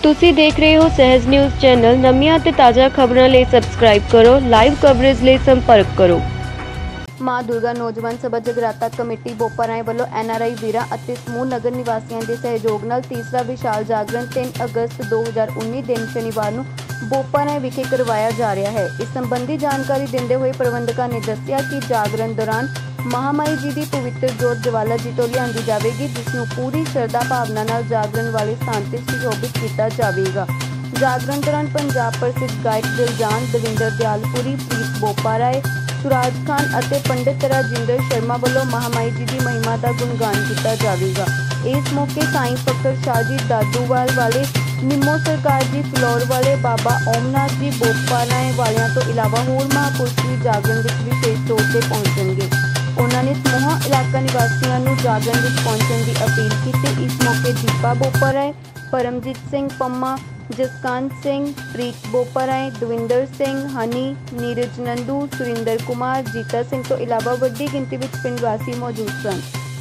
ਤੁਸੀਂ ਦੇਖ ਰਹੇ ਹੋ ਸਹਿਜ ਨਿਊਜ਼ ਚੈਨਲ। ਨਵੀਆਂ ਤੇ ਤਾਜ਼ਾ ਖਬਰਾਂ ਲਈ ਸਬਸਕ੍ਰਾਈਬ ਕਰੋ। ਲਾਈਵ ਕਵਰੇਜ ਲਈ ਸੰਪਰਕ ਕਰੋ। ਮਾਂ ਦੁਰਗਾ ਨੌਜਵਾਨ ਸਭਾ ਜਗਰਾਤਾ ਕਮੇਟੀ ਬੋਪਾਰਾਏ ਵੱਲੋਂ NRI ਵੀਰਾਂ ਅਤੇ ਸਮੂਹ ਨਗਰ ਨਿਵਾਸੀਆਂ ਦੇ ਸਹਿਯੋਗ ਨਾਲ ਤੀਸਰਾ ਵਿਸ਼ਾਲ ਜਾਗਰਣ 3 ਅਗਸਤ 2019 ਦਿਨ ਸ਼ਨੀਵਾਰ ਨੂੰ ਬੋਪਾਰਾਏ ਵਿਖੇ ਕਰਵਾਇਆ ਜਾ ਰਿਹਾ ਹੈ। ਇਸ ਸੰਬੰਧੀ ਜਾਣਕਾਰੀ ਦਿੰਦੇ ਹੋਏ ਪ੍ਰਬੰਧਕਾਂ ਨੇ ਦੱਸਿਆ ਕਿ ਜਾਗਰਣ ਦੌਰਾਨ ਮਹਾਮਾਈ ਜੀ ਦੀ ਪਵਿੱਤਰ ਜੋਤ ਜਵਾਲਾ ਜੀ ਤੋਂ ਲਿਆਂਦੀ ਜਾਵੇਗੀ, ਜਿਸ ਨੂੰ ਪੂਰੀ ਸ਼ਰਧਾ ਭਾਵਨਾ ਨਾਲ ਜਾਗਰਣ ਵਾਲੇ ਸਥਾਨ ਤੇ ਸੁਸ਼ੋਭਿਤ ਕੀਤਾ ਜਾਵੇਗਾ। ਜਾਗਰਣ ਦੌਰਾਨ ਪੰਜਾਬ ਪ੍ਰਸਿੱਧ ਗਾਇਕ ਦਿਲਜਾਨ, ਦਵਿੰਦਰ ਦਿਆਲਪੁਰੀ, ਪ੍ਰੀਤ ਬੋਪਾਰਾਏ, ਸੁਰਾਜ ਖਾਨ ਅਤੇ ਪੰਡਿਤ ਰਾਜਿੰਦਰ ਸ਼ਰਮਾ ਵੱਲੋਂ ਮਹਾਮਾਈ ਜੀ ਦੀ ਮਹਿਮਾ ਦਾ ਗੁਣਗਾਨ ਕੀਤਾ ਜਾਵੇਗਾ। ਇਸ ਮੌਕੇ ਸਾਈਂ ਫਕਰ ਸ਼ਾਹ ਜੀ ਦਾਦੂਵਾਲ ਵਾਲੇ, ਨਿੰਮੋ ਸਰਕਾਰ ਜੀ ਫਲੋਰ ਵਾਲੇ, ਬਾਬਾ ਓਮਨਾਥ ਜੀ ਬੋਪਾਰਾਏ ਵਾਲਿਆਂ ਤੋਂ ਇਲਾਵਾ ਹੋਰ ਮਹਾਂਪੁਰਸ਼ ਵੀ ਜਾਗਰਣ ਵਿੱਚ ਵਿਸ਼ੇਸ਼ ਤੌਰ ਤੇ ਪਹੁੰਚਣਗੇ। ਉਹਨਾਂ ਨੇ ਸਮੂਹ ਇਲਾਕਾ ਨਿਵਾਸੀਆਂ ਨੂੰ ਜਾਗਰਣ ਵਿੱਚ ਪਹੁੰਚਣ ਦੀ ਅਪੀਲ ਕੀਤੀ। ਇਸ ਮੌਕੇ ਦੀਪਾ ਬੋਪਾਰਾਏ, ਪਰਮਜੀਤ ਸਿੰਘ ਪੰਮਾ, ਜਸਕਾਂਤ ਸਿੰਘ, ਪ੍ਰੀਤ ਬੋਪਾਰਾਏ, ਦਵਿੰਦਰ ਸਿੰਘ, ਹਨੀ, ਨੀਰਜ ਨੰਦੂ, ਸੁਰਿੰਦਰ ਕੁਮਾਰ, ਜੀਤਾ ਸਿੰਘ ਤੋਂ ਇਲਾਵਾ ਵੱਡੀ ਗਿਣਤੀ ਵਿੱਚ ਪਿੰਡ ਵਾਸੀ ਮੌਜੂਦ ਸਨ।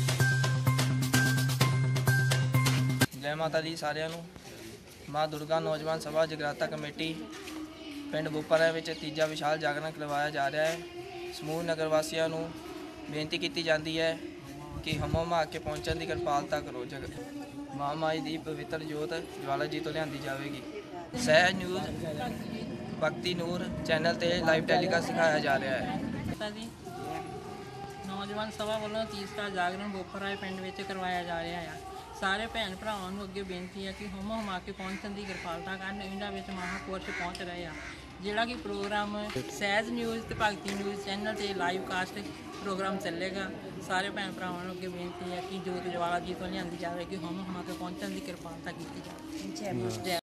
ਜੈ ਮਾਤਾ ਦੀ ਸਾਰਿਆਂ ਨੂੰ। ਮਾਂ ਦੁਰਗਾ ਨੌਜਵਾਨ ਸਭਾ ਜਗਰਾਤਾ ਕਮੇਟੀ ਪਿੰਡ ਬੋਪਾਰਾਏ ਵਿੱਚ ਤੀਜਾ ਵਿਸ਼ਾਲ ਜਾਗਰਣ ਕਰਵਾਇਆ ਜਾ ਰਿਹਾ ਹੈ। ਸਮੂਹ ਨਗਰ ਵਾਸੀਆਂ ਨੂੰ ਬੇਨਤੀ ਕੀਤੀ ਜਾਂਦੀ ਹੈ ਕਿ ਹਮੋ ਮਾ ਕੇ ਪਹੁੰਚਣ ਦੀ ਕਿਰਪਾਲਤਾ ਕਰੋ। ਮਹਾਮਾਈ ਦੀ ਪਵਿੱਤਰ ਜੋਤ ਜਵਾਲਾ ਜੀ ਤੋਂ ਲਿਆਂਦੀ ਜਾਵੇਗੀ। ਸਹਿਜ ਨਿਊਜ਼ ਭਗਤੀ ਨੂਰ ਚੈਨਲ ਤੇ ਲਾਈਵ ਟੈਲੀਕਾਸਟ ਦਿਖਾਇਆ ਜਾ ਰਿਹਾ ਹੈ। ਨੌਜਵਾਨ ਸਭਾ ਵੱਲੋਂ ਤੀਸਰਾ ਜਾਗਰਣ ਬੋਪਾਰਾਏ ਪਿੰਡ ਵਿੱਚ ਕਰਵਾਇਆ ਜਾ ਰਿਹਾ ਹੈ। ਸਾਰੇ ਭੈਣ ਭਰਾਵਾਂ ਨੂੰ ਅੱਗੇ ਬੇਨਤੀ ਹੈ ਕਿ ਹਮੋ ਹਮਾ ਕੇ ਪਹੁੰਚਣ ਦੀ ਕਿਰਪਾਲਤਾ ਕਰਨ। ਇਹਨਾਂ ਵਿੱਚ ਮਹਾਂਪੁਰਸ਼ ਪਹੁੰਚ ਰਹੇ ਆ, ਜਿਹੜਾ ਕਿ ਪ੍ਰੋਗਰਾਮ ਸਹਿਜ ਨਿਊਜ਼ ਤੇ ਭਗਤੀ ਨਿਊਜ਼ ਚੈਨਲ ਤੇ ਲਾਈਵ ਕਾਸਟ ਪ੍ਰੋਗਰਾਮ ਚੱਲੇਗਾ। ਸਾਰੇ ਭੈਣ ਭਰਾਵਾਂ ਨੂੰ ਅੱਗੇ ਬੇਨਤੀ ਹੈ ਕਿ ਜੋਤ ਜਵਾਲਾ ਜੀ ਤੋਂ ਲਿਆਂਦੀ ਜਾਵੇ ਕਿ ਹਮੋ ਹਮਾ ਕੇ ਪਹੁੰਚਣ ਦੀ ਕਿਰਪਾਲਤਾ ਕੀਤੀ ਜਾਵੇ।